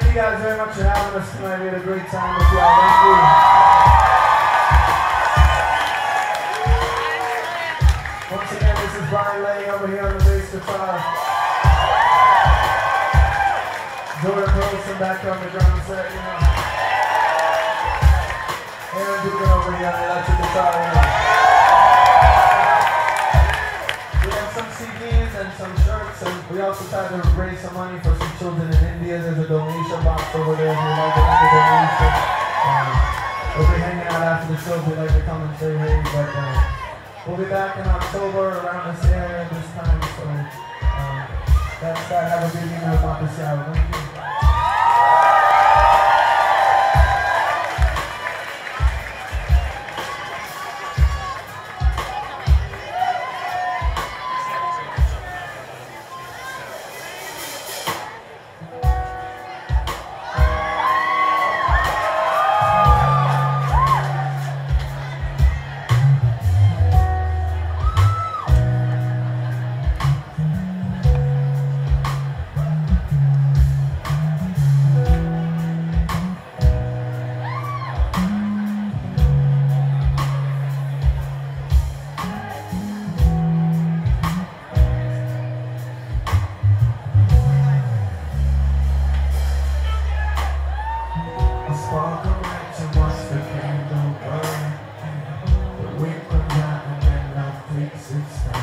you guys very much for having us tonight. We had a great time with y'all. Thank you. Once again, this is Brian laying over here on the bass guitar. Jordan Wilson back on the drum set, you know. Aaron Dugan over here on the electric guitar, you know. We have some CDs and some shirts, and we also tried to raise some money for some children in India. There's a donation box over there if you'd like to make a donation. We'll be hanging out after the show if you'd like to come and say hey, but we'll be back in October around this area this time, so that's that. Have a good evening with Matisyahu. Thank you. Sparkle lights and watch the candle burn. The wind comes out and then love takes its time.